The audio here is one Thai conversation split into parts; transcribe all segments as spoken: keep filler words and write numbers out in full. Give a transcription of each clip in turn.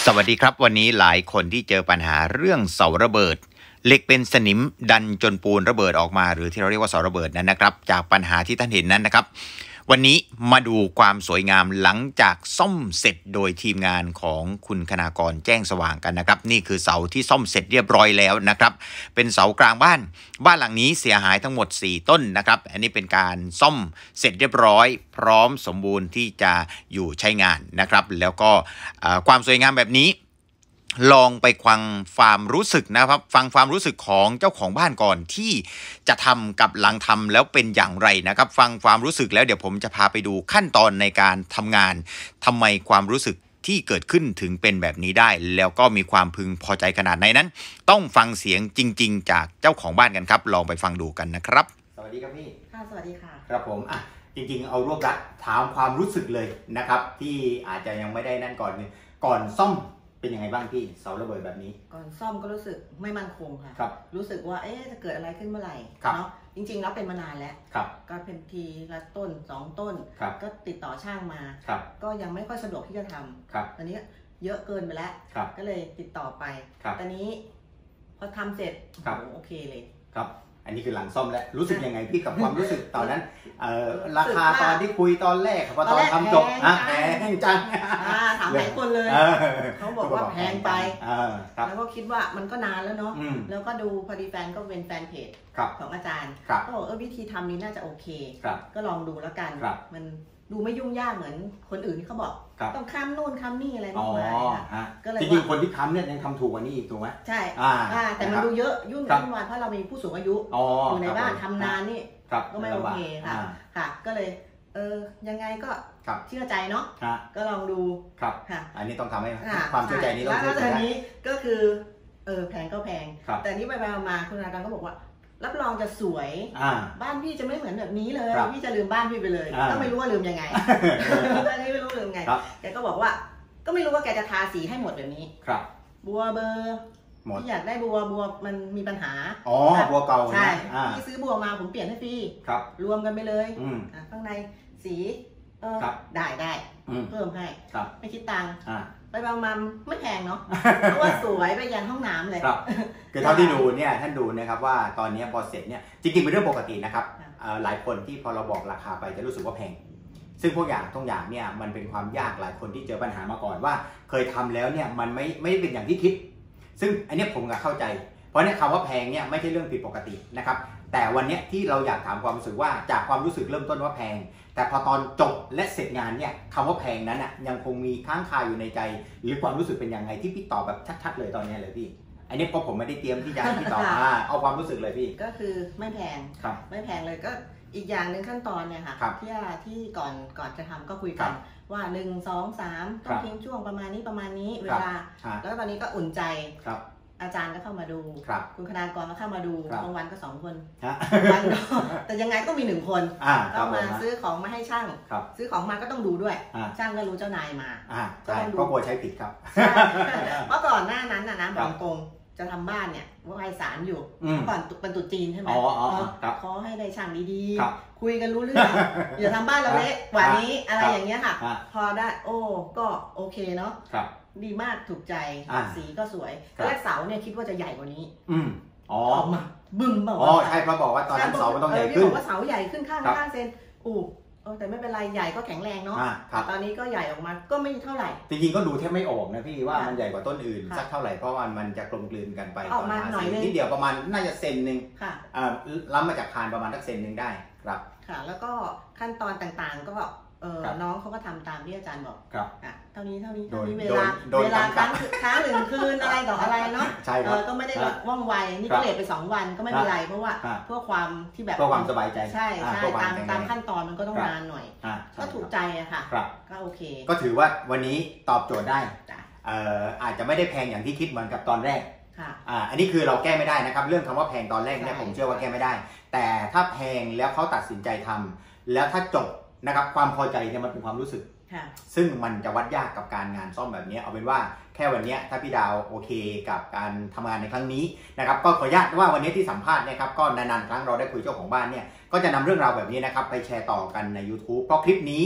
สวัสดีครับวันนี้หลายคนที่เจอปัญหาเรื่องเสาระเบิดเหล็กเป็นสนิมดันจนปูนระเบิดออกมาหรือที่เราเรียกว่าเสาระเบิดนั้นนะครับจากปัญหาที่ท่านเห็นนั้นนะครับวันนี้มาดูความสวยงามหลังจากซ่อมเสร็จโดยทีมงานของคุณคณากรแจ้งสว่างกันนะครับนี่คือเสาที่ซ่อมเสร็จเรียบร้อยแล้วนะครับเป็นเสากลางบ้านบ้านหลังนี้เสียหายทั้งหมดสี่ต้นนะครับอันนี้เป็นการซ่อมเสร็จเรียบร้อยพร้อมสมบูรณ์ที่จะอยู่ใช้งานนะครับแล้วก็ความสวยงามแบบนี้ลองไปฟังความรู้สึกนะครับฟังความรู้สึกของเจ้าของบ้านก่อนที่จะทำกับหลังทำแล้วเป็นอย่างไรนะครับฟังความรู้สึกแล้วเดี๋ยวผมจะพาไปดูขั้นตอนในการทำงานทำไมความรู้สึกที่เกิดขึ้นถึงเป็นแบบนี้ได้แล้วก็มีความพึงพอใจขนาดไหนนั้นต้องฟังเสียงจริงๆจากเจ้าของบ้านกันครับลองไปฟังดูกันนะครับสวัสดีครับพี่ค่ะสวัสดีค่ะครับผมอ่ะจริงๆเอารวบรัดถามความรู้สึกเลยนะครับที่อาจจะยังไม่ได้นั่นก่อนนึงก่อนซ่อมเป็นยังไงบ้างพี่เสาระเบิดแบบนี้ก่อนซ่อมก็รู้สึกไม่มั่นคงค่ะครับรู้สึกว่าเอ๊ะจะเกิดอะไรขึ้นเมื่อไหร่เนาะจริงๆแล้วเป็นมานานแล้วครับก็เป็นทีละต้นสองต้นก็ติดต่อช่างมาก็ยังไม่ค่อยสะดวกที่จะทำตอนนี้เยอะเกินไปแล้วก็เลยติดต่อไปตอนนี้พอทำเสร็จโอเคเลยครับอันนี้คือหลังซ่อมแล้วรู้สึกยังไงพี่กับความรู้สึกตอนนั้นราคาตอนที่คุยตอนแรกพอตอนทำจบอ่ะแพงจังถามหลายคนเลยเขาบอกว่าแพงไปแล้วก็คิดว่ามันก็นานแล้วเนาะแล้วก็ดูพอดีแฟนก็เป็นแฟนเพจของอาจารย์ก็บอกเออวิธีทำนี้น่าจะโอเคก็ลองดูแล้วกันมันดูไม่ยุ่งยากเหมือนคนอื่นที่เขาบอกต้องค้ำนู่นค้ำนี่อะไรมากมายก็เลยจริงๆคนที่ค้ำเนี่ยยังทำถูกกว่านี้อีกถูกไหมใช่แต่มันดูเยอะยุ่งยุ่งวายเพราะเรามีผู้สูงอายุอยู่ในบ้านทำนานนี่ก็ไม่โอเคค่ะค่ะก็เลยเออยังไงก็เชื่อใจเนาะก็ลองดูครับค่ะอันนี้ต้องทำให้ความเชื่อใจนี้ต้องเชื่อใจแล้วนี้ก็คือเออแพงก็แพงแต่นี่ไปมาคุณอาจารย์ก็บอกว่ารับรองจะสวยบ้านพี่จะไม่เหมือนแบบนี้เลยพี่จะลืมบ้านพี่ไปเลยก็ไม่รู้ว่าลืมยังไงตอนนี้ไม่รู้ลืมไงแกก็บอกว่าก็ไม่รู้ว่าแกจะทาสีให้หมดแบบนี้ครับบัวเบอร์ที่อยากได้บัวบัวมันมีปัญหาอ๋อบัวเก่าใช่พี่ซื้อบัวมาผมเปลี่ยนให้ฟรีรวมกันไปเลยข้างในสีเออได้ได้เพิ่มให้ไม่คิดตังค์ไปประมาณไม่แพงเนาะเพราะว่าสวยไปยันห้องน้ำเลยครับคือเท่าที่ดูเนี่ยท่านดูนะครับว่าตอนนี้พอเสร็จเนี่ยจริงๆเป็นเรื่องปกตินะครับหลายคนที่พอเราบอกราคาไปจะรู้สึกว่าแพงซึ่งพวกอย่างทุกอย่างเนี่ยมันเป็นความยากหลายคนที่เจอปัญหามาก่อนว่าเคยทำแล้วเนี่ยมันไม่ไม่เป็นอย่างที่คิดซึ่งอันนี้ผมก็เข้าใจเพราะเนี่ยคำว่าแพงเนี่ยไม่ใช่เรื่องผิดปกตินะครับแต่วันนี้ที่เราอยากถามความรู้สึกว่าจากความรู้สึกเริ่มต้นว่าแพงแต่พอตอนจบและเสร็จงานเนี่ยคำว่าแพงนั้นอ่ะยังคงมีค้างคาอยู่ในใจหรือความรู้สึกเป็นยังไงที่พี่ตอบแบบชัดๆเลยตอนนี้เลยพี่อันนี้ก็ผมไม่ได้เตรียมที่จะพี่ตอบอ่าเอาความรู้สึกเลยพี่ก็คือไม่แพงไม่แพงเลยก็อีกอย่างหนึ่งขั้นตอนเนี่ยค่ะที่ที่ก่อนก่อนจะทำก็คุยกันว่าหนึ่งสองสามต้องทิ้งช่วงประมาณนี้ประมาณนี้เวลาแล้วตอนนี้ก็อุ่นใจอาจารย์ก็เข้ามาดูคุณคณากรก็เข้ามาดูบางวันก็สองคนวันก็แต่ยังไงก็มีหนึ่งคนก็มาซื้อของมาให้ช่างซื้อของมาก็ต้องดูด้วยช่างก็รู้เจ้านายมาก็ต้องดูก็กลัวใช้ผิดครับเพราะก่อนหน้านั้นนะนะบอกตรงจะทำบ้านเนี่ยว่าไอสารอยู่ก่อนเป็นตุจีนใช่ไหมขอให้ได้ช่างดีๆคุยกันรู้เรื่องอย่าทำบ้านเราเละกว่านี้อะไรอย่างเงี้ยค่ะพอได้โอ้ก็โอเคเนาะดีมากถูกใจสีก็สวยแรกเสาเนี่ยคิดว่าจะใหญ่กว่านี้อืมอ๋อมาบึ้มบอกว่าอ๋อใช่เพราะบอกว่าตอนนั้นเสามันต้องใหญ่ขึ้นบอกว่าเสาใหญ่ขึ้นข้างข้างเซนอู้แต่ไม่เป็นไรใหญ่ก็แข็งแรงเนาะตอนนี้ก็ใหญ่ออกมาก็ไม่เท่าไหร่จริงๆก็ดูแทบไม่ออกนะพี่ว่ามันใหญ่กว่าต้นอื่นสักเท่าไหร่เพราะว่ามันจะกลมกลืนกันไปออกมาหน่อยนึงนิดเดียวประมาณน่าจะเซนนึงค่ะอ่าล้ำมาจากคานประมาณสักเซนนึงได้ครับค่ะแล้วก็ขั้นตอนต่างๆก็เออน้องเขาก็ทำตามที่อาจารย์บอกครับอ่ะเท่านี้เท่านี้เท่านี้เวลาเวลาค้างค้างหนึ่งคืนอะไรต่ออะไรเนาะใช่ครับก็ไม่ได้ว่องไวนี่ก็เลทไปสองวันก็ไม่เป็นไรเพราะว่าเพื่อความที่แบบเพื่อความสบายใจใช่ใช่ตามตามขั้นตอนมันก็ต้องนานหน่อยก็ถูกใจอะค่ะก็โอเคก็ถือว่าวันนี้ตอบโจทย์ได้อาจจะไม่ได้แพงอย่างที่คิดเหมือนกับตอนแรกอ่าอันนี้คือเราแก้ไม่ได้นะครับเรื่องคำว่าแพงตอนแรกเนี่ยผมเชื่อว่าแก้ไม่ได้แต่ถ้าแพงแล้วเขาตัดสินใจทำแล้วถ้าจบนะครับความพอใจเนี่ยมันเป็นความรู้สึกซึ่งมันจะวัดยากกับการงานซ่อมแบบนี้เอาเป็นว่าแค่วันนี้ถ้าพี่ดาวโอเคกับการทำงานในครั้งนี้นะครับก็ขออนุญาตว่าวันนี้ที่สัมภาษณ์นะครับก็นานๆครั้งเราได้คุยเจ้าของบ้านเนี่ยก็จะนำเรื่องราวแบบนี้นะครับไปแชร์ต่อกันใน ยูทูบ เพราะคลิปนี้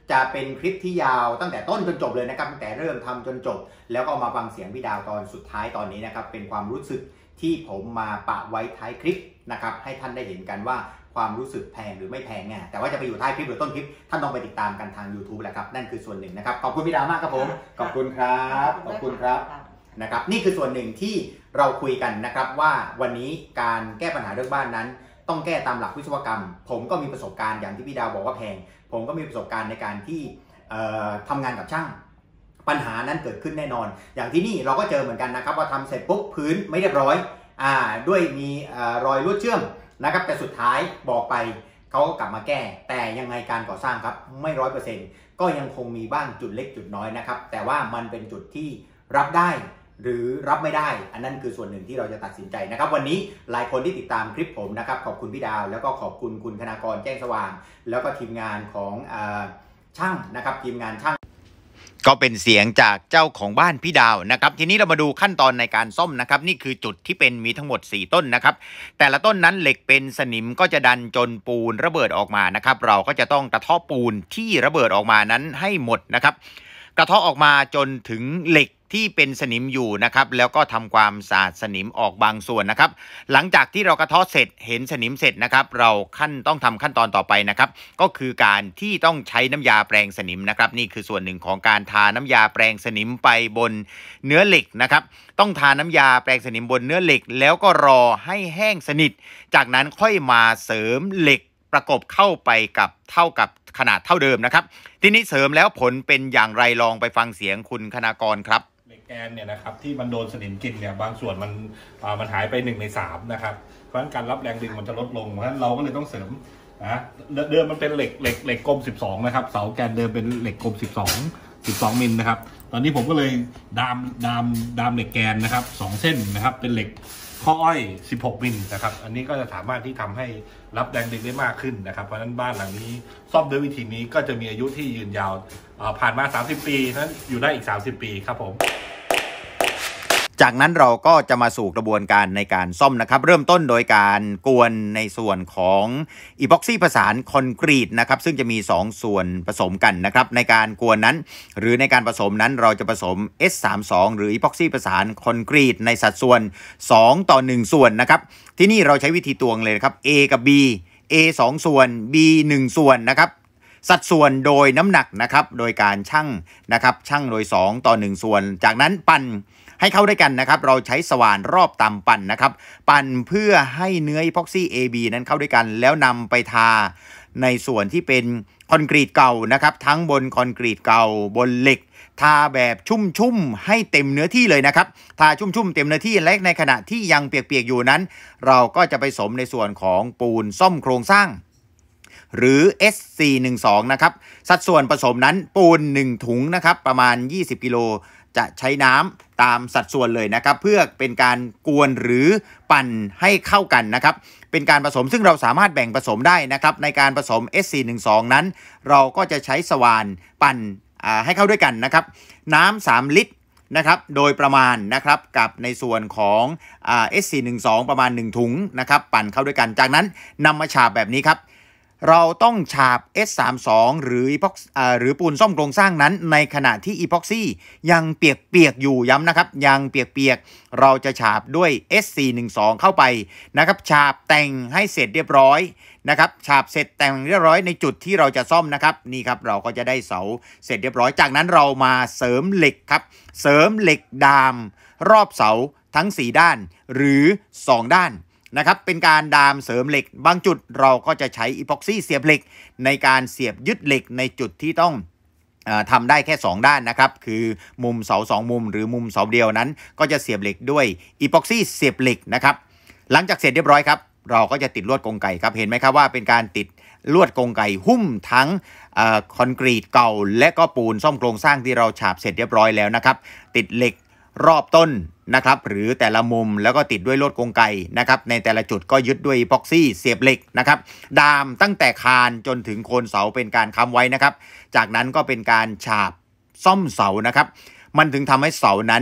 จะเป็นคลิปที่ยาวตั้งแต่ต้นจนจบเลยนะครับตั้งแต่เริ่มทำจนจบแล้วก็มาฟังเสียงพี่ดาวตอนสุดท้ายตอนนี้นะครับเป็นความรู้สึกที่ผมมาปะไว้ท้ายคลิปนะครับให้ท่านได้เห็นกันว่าความรู้สึกแพงหรือไม่แพงเนี่ยแต่ว่าจะไปอยู่ท้ายคลิปหรือต้นคลิปท่านต้องไปติดตามกันทาง YouTube แหละครับนั่นคือส่วนหนึ่งนะครับขอบคุณพี่ดาวมากครับผมขอบคุณครับขอบคุณครับนะครับนี่คือส่วนหนึ่งที่เราคุยกันนะครับว่าวันนี้การแก้ปัญหาเรื่องบ้านนั้นต้องแก้ตามหลักวิศวกรรมผมก็มีประสบการณ์อย่างที่พี่ดาวบอกว่าแพงผมก็มีประสบการณ์ในการที่ทำงานกับช่างปัญหานั้นเกิดขึ้นแน่นอนอย่างที่นี่เราก็เจอเหมือนกันนะครับว่าทำเสร็จปุ๊บพื้นไม่เรียบร้อยอ่าด้วยมีรอยรั่วเชื่อมนะครับแต่สุดท้ายบอกไปเขาก็กลับมาแก้แต่ยังไงการก่อสร้างครับไม่ร้อยเปอร์เซ็นต์ก็ยังคงมีบ้างจุดเล็กจุดน้อยนะครับแต่ว่ามันเป็นจุดที่รับได้หรือรับไม่ได้อันนั้นคือส่วนหนึ่งที่เราจะตัดสินใจนะครับวันนี้หลายคนที่ติดตามคลิปผมนะครับขอบคุณพี่ดาวแล้วก็ขอบคุณคุณคณากรแจ้งสว่างแล้วก็ทีมงานของอ่าช่างนะครับทีมงานช่างก็เป็นเสียงจากเจ้าของบ้านพี่ดาวนะครับทีนี้เรามาดูขั้นตอนในการซ่อมนะครับนี่คือจุดที่เป็นมีทั้งหมดสี่ต้นนะครับแต่ละต้นนั้นเหล็กเป็นสนิมก็จะดันจนปูนระเบิดออกมานะครับเราก็จะต้องกระเทาะปูนที่ระเบิดออกมานั้นให้หมดนะครับกระเทาะออกมาจนถึงเหล็กที่เป็นสนิมอยู่นะครับแล้วก็ทำความสะอาดสนิมออกบางส่วนนะครับหลังจากที่เรากระเทาะเสร็จเห็นสนิมเสร็จนะครับเราขั้นต้องทำขั้นตอนต่อไปนะครับก็คือการที่ต้องใช้น้ำยาแปรงสนิมนะครับนี่คือส่วนหนึ่งของการทาน้ำยาแปรงสนิมไปบนเนื้อเหล็กนะครับต้องทาน้ำยาแปรงสนิมบนเนื้อเหล็กแล้วก็รอให้แห้งสนิทจากนั้นค่อยมาเสริมเหล็กประกบเข้าไปกับเท่ากับขนาดเท่าเดิมนะครับทีนี้เสริมแล้วผลเป็นอย่างไรลองไปฟังเสียงคุณคณากรครับเหล็กแกนเนี่ยนะครับที่มันโดนสนิมกินเนี่ยบางส่วนมันมันหายไปหนึ่งในสามนะครับเพราะฉะนั้นการรับแรงดึงมันจะลดลงเพราะฉะนั้นเราก็เลยต้องเสริมนะเดิมมันเป็นเหล็กเหล็กเหล็กกลมสิบสองนะครับเสาแกนเดิมเป็นเหล็กกลมสิบสอง สิบสองมิลนะครับตอนนี้ผมก็เลยดามดามดามเหล็กแกนนะครับสองเส้นนะครับเป็นเหล็กข้ออ้อยสิบหกมิลนะครับอันนี้ก็จะสามารถที่ทำให้รับแรงดึงได้มากขึ้นนะครับเพราะฉะนั้นบ้านหลังนี้ซ่อมด้วยวิธีนี้ก็จะมีอายุที่ยืนยาวผ่านมาสามสิบปีนั้นอยู่ได้อีกสามสิบปีครับผมจากนั้นเราก็จะมาสู่กระบวนการในการซ่อมนะครับเริ่มต้นโดยการกวนในส่วนของอีพ็อกซี่ผสานคอนกรีตนะครับซึ่งจะมีสองส่วนผสมกันนะครับในการกวนนั้นหรือในการผสมนั้นเราจะผสม เอส สามสิบสอง หรืออีพ็อกซี่ผสานคอนกรีตในสัดส่วนสองต่อหนึ่งส่วนนะครับที่นี่เราใช้วิธีตวงเลยครับ A กับ B A สองส่วน B หนึ่งส่วนนะครับสัดส่วนโดยน้ำหนักนะครับโดยการชั่งนะครับชั่งโดยสองต่อหนึ่งส่วนจากนั้นปั่นให้เข้าด้วยกันนะครับเราใช้สว่านรอบต่ำปั่นนะครับปั่นเพื่อให้เนื้ออีพ็อกซี่ เอ บี นั้นเข้าด้วยกันแล้วนำไปทาในส่วนที่เป็นคอนกรีตเก่านะครับทั้งบนคอนกรีตเก่าบนเหล็กทาแบบชุ่มๆให้เต็มเนื้อที่เลยนะครับทาชุ่มๆเต็มเนื้อที่และในขณะที่ยังเปียกๆอยู่นั้นเราก็จะไปสมในส่วนของปูนซ่อมโครงสร้างหรือ เอส สี่สิบสอง นะครับสัดส่วนผสมนั้นปูนหนึ่งถุงนะครับประมาณยี่สิบกิโลจะใช้น้ำตามสัดส่วนเลยนะครับเพื่อเป็นการกวนหรือปั่นให้เข้ากันนะครับเป็นการผสมซึ่งเราสามารถแบ่งผสมได้นะครับในการผสม เอส สี่สิบสอง นั้นเราก็จะใช้สว่านปั่นให้เข้าด้วยกันนะครับน้ำสามลิตรนะครับโดยประมาณนะครับกับในส่วนของ เอส สี่สิบสอง ประมาณหนึ่งถุงนะครับปั่นเข้าด้วยกันจากนั้นนำมาฉาบแบบนี้ครับเราต้องฉาบ เอส สามสิบสอง หรืออีพ็อกหรือปูนซ่อมโครงสร้างนั้นในขณะที่อีพ็อกซี่ยังเปียกๆอยู่ย้ำนะครับยังเปียกๆเราจะฉาบด้วย เอส สี่สิบสอง เข้าไปนะครับฉาบแต่งให้เสร็จเรียบร้อยนะครับฉาบเสร็จแต่งเรียบร้อยในจุดที่เราจะซ่อมนะครับนี่ครับเราก็จะได้เสาเสร็จเรียบร้อยจากนั้นเรามาเสริมเหล็กครับเสริมเหล็กดามรอบเสาทั้งสี่ด้านหรือสองด้านนะครับเป็นการดามเสริมเหล็กบางจุดเราก็จะใช้อีพ็อกซี่เสียบเหล็กในการเสียบยึดเหล็กในจุดที่ต้องเอ่อทำได้แค่สองด้านนะครับคือมุมเสาสองมุมหรือมุมเสาเดียวนั้นก็จะเสียบเหล็กด้วยอีพ็อกซี่เสียบเหล็กนะครับหลังจากเสร็จเรียบร้อยครับเราก็จะติดลวดกรงไก่ครับเห็นไหมครับว่าเป็นการติดลวดกรงไก่หุ้มทั้งเอ่อคอนกรีตเก่าและก็ปูนซ่อมโครงสร้างที่เราฉาบเสร็จเรียบร้อยแล้วนะครับติดเหล็กรอบต้นนะครับหรือแต่ละมุมแล้วก็ติดด้วยลวดกรงไก่นะครับในแต่ละจุดก็ยึดด้วยอีพ็อกซี่เสียบเหล็กนะครับดามตั้งแต่คานจนถึงโคนเสาเป็นการค้ำไว้นะครับจากนั้นก็เป็นการฉาบซ่อมเสานะครับมันถึงทำให้เสานั้น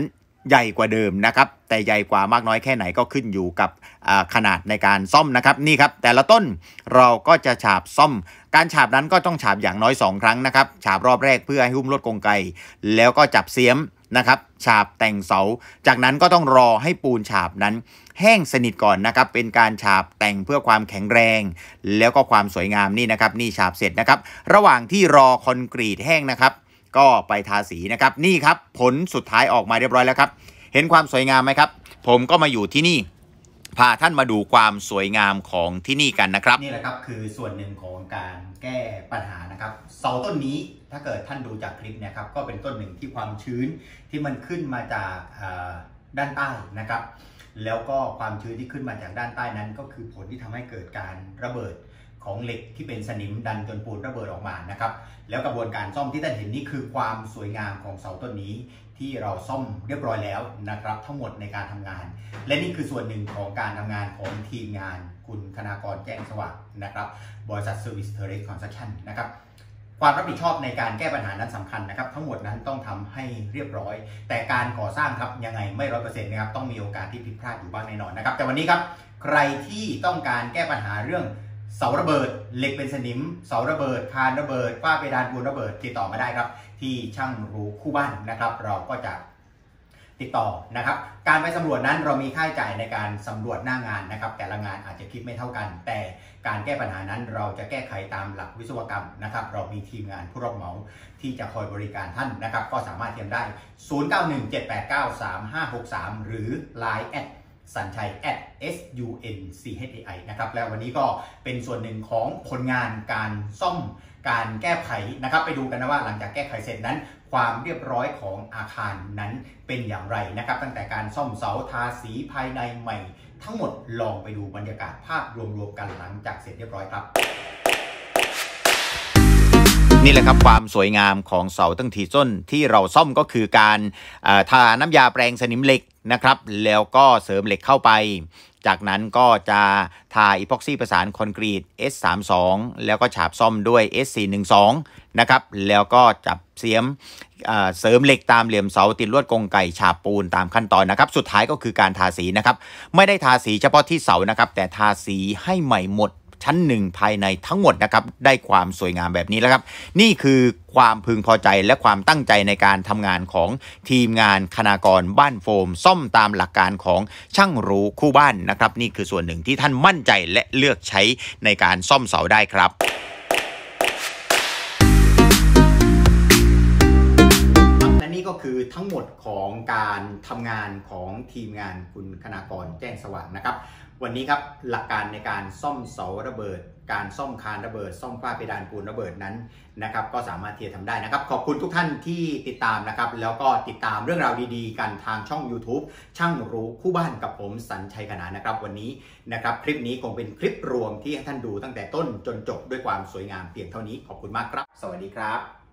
ใหญ่กว่าเดิมนะครับแต่ใหญ่กว่ามากน้อยแค่ไหนก็ขึ้นอยู่กับขนาดในการซ่อมนะครับนี่ครับแต่ละต้นเราก็จะฉาบซ่อมการฉาบนั้นก็ต้องฉาบอย่างน้อยสองครั้งนะครับฉาบรอบแรกเพื่อให้หุ้มลวดกลไกแล้วก็จับเสียมนะครับฉาบแต่งเสาจากนั้นก็ต้องรอให้ปูนฉาบนั้นแห้งสนิทก่อนนะครับเป็นการฉาบแต่งเพื่อความแข็งแรงแล้วก็ความสวยงามนี่นะครับนี่ฉาบเสร็จนะครับระหว่างที่รอคอนกรีตแห้งนะครับก็ไปทาสีนะครับนี่ครับผลสุดท้ายออกมาเรียบร้อยแล้วครับเห็นความสวยงามไหมครับผมก็มาอยู่ที่นี่พาท่านมาดูความสวยงามของที่นี่กันนะครับนี่แหละครับคือส่วนหนึ่งของการแก้ปัญหานะครับเสาต้นนี้ถ้าเกิดท่านดูจากคลิปเนี่ยครับก็เป็นต้นหนึ่งที่ความชื้นที่มันขึ้นมาจากด้านใต้นะครับแล้วก็ความชื้นที่ขึ้นมาจากด้านใต้นั้นก็คือผลที่ทำให้เกิดการระเบิดของเหล็กที่เป็นสนิมดันจนปูนระเบิดออกมานะครับแล้วกระบวนการซ่อมที่ท่านเห็นนี่คือความสวยงามของเสาต้นนี้ที่เราซ่อมเรียบร้อยแล้วนะครับทั้งหมดในการทำงานและนี่คือส่วนหนึ่งของการทำงานของทีมงานคุณคณากรแจ้งสว่างนะครับบริษัท Service Terrace Construction นะครับความรับผิดชอบในการแก้ปัญหานั้นสำคัญนะครับทั้งหมดนั้นต้องทำให้เรียบร้อยแต่การก่อสร้างครับยังไงไม่ร้อยเปอร์เซ็นต์นะครับต้องมีโอกาสที่ผิดพลาดอยู่บ้างแน่นอนนะครับแต่วันนี้ครับใครที่ต้องการแก้ปัญหาเรื่องเสาระเบิดเหล็กเป็นสนิมเสาระเบิดคานระเบิดฝ้าเพดานปูนระเบิดติดต่อมาได้ครับที่ช่างรู้คู่บ้านนะครับเราก็จะติดต่อนะครับการไปสำรวจนั้นเรามีค่าใช้จ่ายในการสำรวจหน้างานนะครับแต่ละงานอาจจะคิดไม่เท่ากันแต่การแก้ปัญหานั้นเราจะแก้ไขตามหลักวิศวกรรมนะครับเรามีทีมงานผู้รับเหมาที่จะคอยบริการท่านนะครับก็สามารถเตรียมได้ศูนย์ เก้า หนึ่ง เจ็ด แปด เก้า สาม ห้า หก สามหรือ ไลน์ แอดสัญชัย แอท เอส ยู เอ็น ซี เอช เอ ไอ นะครับแล้ววันนี้ก็เป็นส่วนหนึ่งของผลงานการซ่อมการแก้ไขนะครับไปดูกันนะว่าหลังจากแก้ไขเสร็จนั้นความเรียบร้อยของอาคารนั้นเป็นอย่างไรนะครับตั้งแต่การซ่อมเสาทาสีภายในใหม่ทั้งหมดลองไปดูบรรยากาศภาพรวมๆกันหลังจากเสร็จเรียบร้อยครับนี่แหละครับความสวยงามของเสาตั้งทีส้นที่เราซ่อมก็คือการทาน้ำยาแปรงสนิมเหล็กนะครับแล้วก็เสริมเหล็กเข้าไปจากนั้นก็จะทาอีพ็อกซี่ประสานคอนกรีต เอส สามสิบสอง แล้วก็ฉาบซ่อมด้วย เอส สี่สิบสอง นะครับแล้วก็จับเสียมเสริมเหล็กตามเหลี่ยมเสาติดลวดกรงไก่ฉาบปูนตามขั้นตอนนะครับสุดท้ายก็คือการทาสีนะครับไม่ได้ทาสีเฉพาะที่เสานะครับแต่ทาสีให้ใหม่หมดชั้นหนึ่งภายในทั้งหมดนะครับได้ความสวยงามแบบนี้แล้วครับนี่คือความพึงพอใจและความตั้งใจในการทำงานของทีมงานคณากรบ้านโฟมซ่อมตามหลักการของช่างรู้คู่บ้านนะครับนี่คือส่วนหนึ่งที่ท่านมั่นใจและเลือกใช้ในการซ่อมเสาได้ครับและนี่ก็คือทั้งหมดของการทำงานของทีมงานคุณคณากรแจ้งสว่างนะครับวันนี้ครับหลักการในการซ่อมเสาระเบิดการซ่อมคานระเบิดซ่อมฝ้าเพดานปูนระเบิดนั้นนะครับก็สามารถที่จะทำได้นะครับขอบคุณทุกท่านที่ติดตามนะครับแล้วก็ติดตามเรื่องราวดีๆกันทางช่อง YouTube ช่างรู้คู่บ้านกับผมสัญชัยขนานนะครับวันนี้นะครับคลิปนี้คงเป็นคลิปรวมที่ให้ท่านดูตั้งแต่ต้นจนจบด้วยความสวยงามเพียงเท่านี้ขอบคุณมากครับสวัสดีครับ